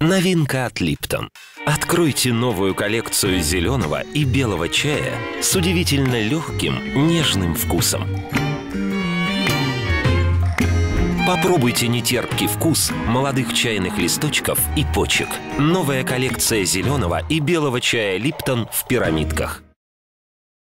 Новинка от Липтон. Откройте новую коллекцию зеленого и белого чая с удивительно легким, нежным вкусом. Попробуйте нетерпкий вкус молодых чайных листочков и почек. Новая коллекция зеленого и белого чая Липтон в пирамидках.